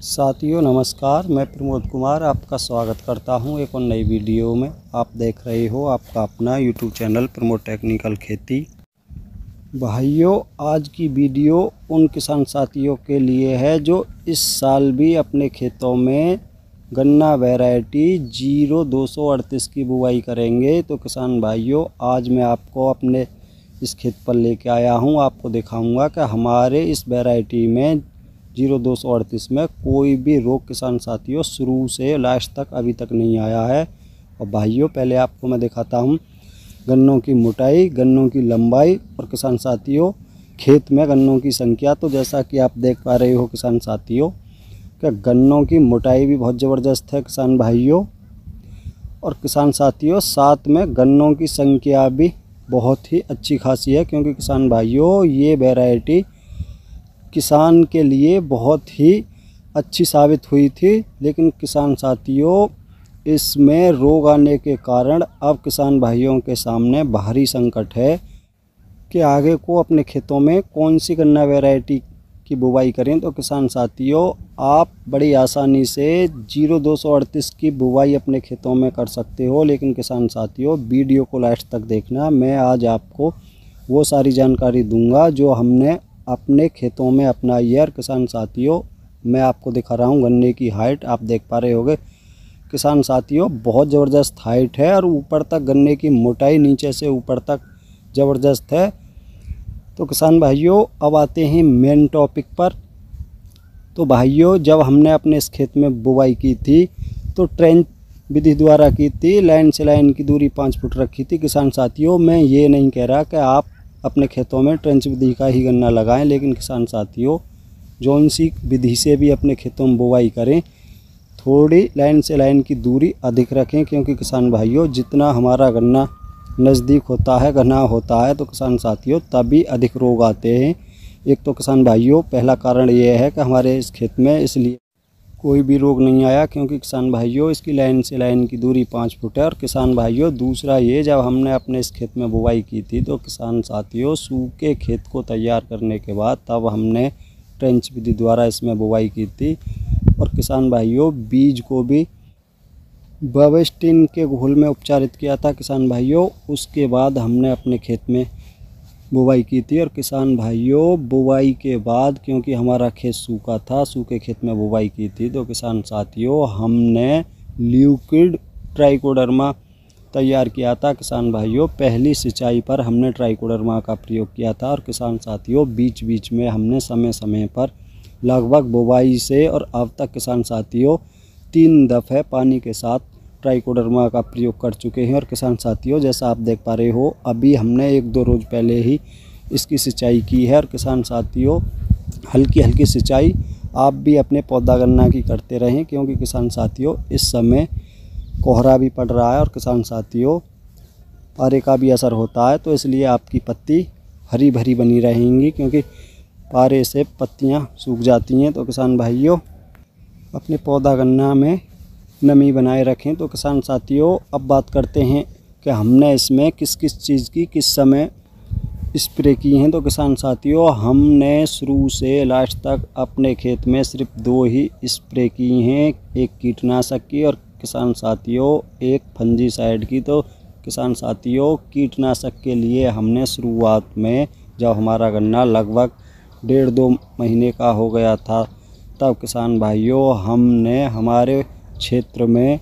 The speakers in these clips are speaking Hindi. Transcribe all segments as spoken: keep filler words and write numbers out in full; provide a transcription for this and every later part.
साथियों नमस्कार, मैं प्रमोद कुमार आपका स्वागत करता हूं एक और नई वीडियो में। आप देख रहे हो आपका अपना यूट्यूब चैनल प्रमोद टेक्निकल खेती। भाइयों, आज की वीडियो उन किसान साथियों के लिए है जो इस साल भी अपने खेतों में गन्ना वैरायटी जीरो दो सौ अड़तीस की बुवाई करेंगे। तो किसान भाइयों, आज मैं आपको अपने इस खेत पर लेके आया हूं। आपको दिखाऊंगा कि हमारे इस वैरायटी में जीरो दो सौ अड़तीस में कोई भी रोग किसान साथियों शुरू से लास्ट तक अभी तक नहीं आया है। और भाइयों, पहले आपको मैं दिखाता हूं गन्नों की मोटाई, गन्नों की लंबाई और किसान साथियों खेत में गन्नों की संख्या। तो जैसा कि आप देख पा रहे हो किसान साथियों कि गन्नों की मोटाई भी बहुत ज़बरदस्त है किसान भाइयों। और किसान साथियों साथ में गन्नों की संख्या भी बहुत ही अच्छी खासी है, क्योंकि किसान भाइयों ये वैरायटी किसान के लिए बहुत ही अच्छी साबित हुई थी। लेकिन किसान साथियों इसमें रोग आने के कारण अब किसान भाइयों के सामने भारी संकट है कि आगे को अपने खेतों में कौन सी गन्ना वैरायटी की बुवाई करें। तो किसान साथियों आप बड़ी आसानी से जीरो दो सौ अड़तीस की बुवाई अपने खेतों में कर सकते हो। लेकिन किसान साथियों वीडियो को लास्ट तक देखना, मैं आज आपको वो सारी जानकारी दूंगा जो हमने अपने खेतों में अपनाई है। किसान साथियों मैं आपको दिखा रहा हूँ गन्ने की हाइट, आप देख पा रहे होंगे किसान साथियों बहुत ज़बरदस्त हाइट है और ऊपर तक गन्ने की मोटाई नीचे से ऊपर तक ज़बरदस्त है। तो किसान भाइयों अब आते हैं मेन टॉपिक पर। तो भाइयों जब हमने अपने इस खेत में बुवाई की थी तो ट्रेंच विधि द्वारा की थी। लाइन से लाइन की दूरी पाँच फुट रखी थी। किसान साथियों मैं ये नहीं कह रहा कि आप अपने खेतों में ट्रेंच विधि का ही गन्ना लगाएं, लेकिन किसान साथियों जौन सी विधि से भी अपने खेतों में बुवाई करें थोड़ी लाइन से लाइन की दूरी अधिक रखें, क्योंकि किसान भाइयों जितना हमारा गन्ना नज़दीक होता है, घना होता है, तो किसान साथियों तभी अधिक रोग आते हैं। एक तो किसान भाइयों पहला कारण ये है कि हमारे इस खेत में इसलिए कोई भी रोग नहीं आया क्योंकि किसान भाइयों इसकी लाइन से लाइन की दूरी पाँच फुट है। और किसान भाइयों दूसरा ये, जब हमने अपने इस खेत में बुवाई की थी तो किसान साथियों सूखे खेत को तैयार करने के बाद तब हमने ट्रेंच विधि द्वारा इसमें बुवाई की थी। और किसान भाइयों बीज को भी बवेस्टिन के घोल में उपचारित किया था किसान भाइयों। उसके बाद हमने अपने खेत में बुवाई की थी। और किसान भाइयों बुवाई के बाद क्योंकि हमारा खेत सूखा था, सूखे खेत में बुवाई की थी, तो किसान साथियों हमने लिक्विड ट्राइकोडर्मा तैयार किया था। किसान भाइयों पहली सिंचाई पर हमने ट्राइकोडर्मा का प्रयोग किया था। और किसान साथियों बीच बीच में हमने समय समय पर लगभग बुवाई से और अब तक किसान साथियों तीन दफ़े पानी के साथ ट्राइकोडर्मा का प्रयोग कर चुके हैं। और किसान साथियों जैसा आप देख पा रहे हो अभी हमने एक दो रोज़ पहले ही इसकी सिंचाई की है। और किसान साथियों हल्की हल्की सिंचाई आप भी अपने पौधा गन्ना की करते रहें, क्योंकि किसान साथियों इस समय कोहरा भी पड़ रहा है और किसान साथियों पारे का भी असर होता है। तो इसलिए आपकी पत्ती हरी भरी बनी रहेंगी, क्योंकि पारे से पत्तियां सूख जाती हैं। तो किसान भाइयों अपने पौधा गन्ना में नमी बनाए रखें। तो किसान साथियों अब बात करते हैं कि हमने इसमें किस किस चीज़ की किस समय स्प्रे की हैं। तो किसान साथियों हमने शुरू से लास्ट तक अपने खेत में सिर्फ दो ही स्प्रे की हैं, एक कीटनाशक की और किसान साथियों एक फंजीसाइड की। तो किसान साथियों कीटनाशक के लिए हमने शुरुआत में जब हमारा गन्ना लगभग डेढ़ दो महीने का हो गया था तब किसान भाइयों हमने हमारे क्षेत्र में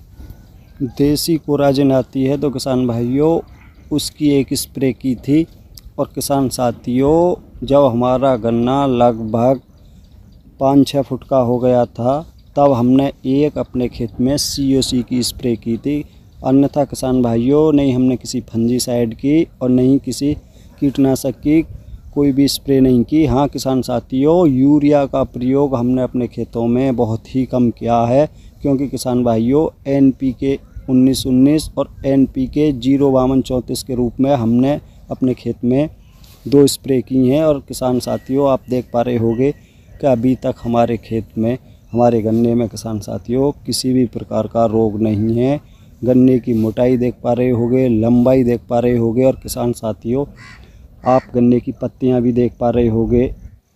देसी कोराजिन आती है, तो किसान भाइयों उसकी एक स्प्रे की थी। और किसान साथियों जब हमारा गन्ना लगभग पाँच छः फुट का हो गया था तब हमने एक अपने खेत में सी ओ सी की स्प्रे की थी। अन्यथा किसान भाइयों नहीं हमने किसी फंजीसाइड की और नहीं किसी कीटनाशक की कोई भी स्प्रे नहीं की। हाँ किसान साथियों यूरिया का प्रयोग हमने अपने खेतों में बहुत ही कम किया है, क्योंकि किसान भाइयों एन पी के उन्नीस उन्नीस और एन पी के जीरो बावन चौंतीस के रूप में हमने अपने खेत में दो स्प्रे की हैं। और किसान साथियों आप देख पा रहे होंगे कि अभी तक हमारे खेत में हमारे गन्ने में किसान साथियों किसी भी प्रकार का रोग नहीं है। गन्ने की मोटाई देख पा रहे होंगे, लंबाई देख पा रहे होंगे और किसान साथियों आप गन्ने की पत्तियां भी देख पा रहे होंगे।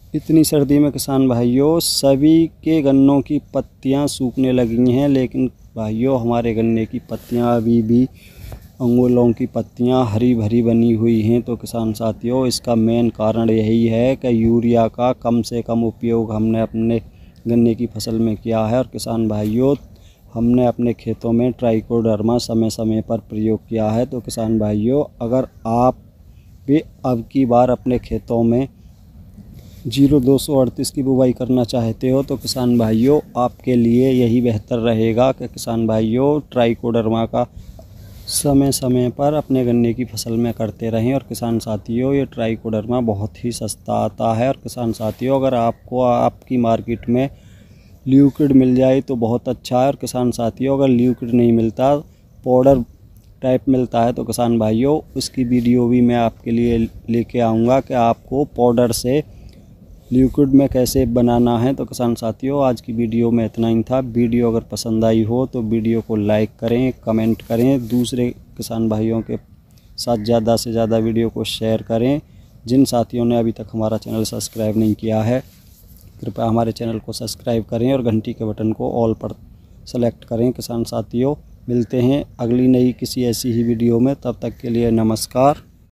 इतनी सर्दी में किसान भाइयों सभी के गन्नों की पत्तियां सूखने लगी हैं, लेकिन भाइयों हमारे गन्ने की पत्तियां अभी भी अंगुलों की पत्तियां हरी भरी बनी हुई हैं। तो किसान साथियों इसका मेन कारण यही है कि यूरिया का कम से कम उपयोग हमने अपने गन्ने की फसल में किया है। और किसान भाइयों हमने अपने खेतों में ट्राइकोडर्मा समय समय पर प्रयोग किया है। तो किसान भाइयों अगर आप भी अब की बार अपने खेतों में जीरो दो सौ अड़तीस की बुवाई करना चाहते हो तो किसान भाइयों आपके लिए यही बेहतर रहेगा कि किसान भाइयों ट्राइकोडर्मा का समय समय पर अपने गन्ने की फसल में करते रहें। और किसान साथियों ये ट्राइकोडर्मा बहुत ही सस्ता आता है। और किसान साथियों अगर आपको आपकी मार्केट में लिक्विड मिल जाए तो बहुत अच्छा है। और किसान साथियों अगर लिक्विड नहीं मिलता, पाउडर टाइप मिलता है तो किसान भाइयों उसकी वीडियो भी मैं आपके लिए लेके आऊँगा कि आपको पाउडर से लिक्विड में कैसे बनाना है। तो किसान साथियों आज की वीडियो में इतना ही था। वीडियो अगर पसंद आई हो तो वीडियो को लाइक करें, कमेंट करें, दूसरे किसान भाइयों के साथ ज़्यादा से ज़्यादा वीडियो को शेयर करें। जिन साथियों ने अभी तक हमारा चैनल सब्सक्राइब नहीं किया है कृपया हमारे चैनल को सब्सक्राइब करें और घंटी के बटन को ऑल पर सेलेक्ट करें। किसान साथियों मिलते हैं अगली नई किसी ऐसी ही वीडियो में, तब तक के लिए नमस्कार।